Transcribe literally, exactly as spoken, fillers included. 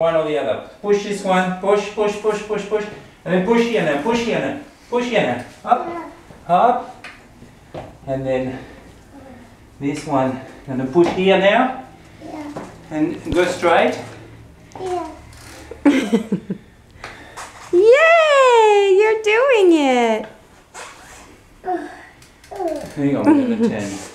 One or the other. Push this one. Push, push, push, push, push. And then push here now. Push here now. Push here now. Up, up. And then this one. Gonna push here now. Yeah. And go straight. Yeah. Yay! You're doing it! Hang on, we're gonna turn.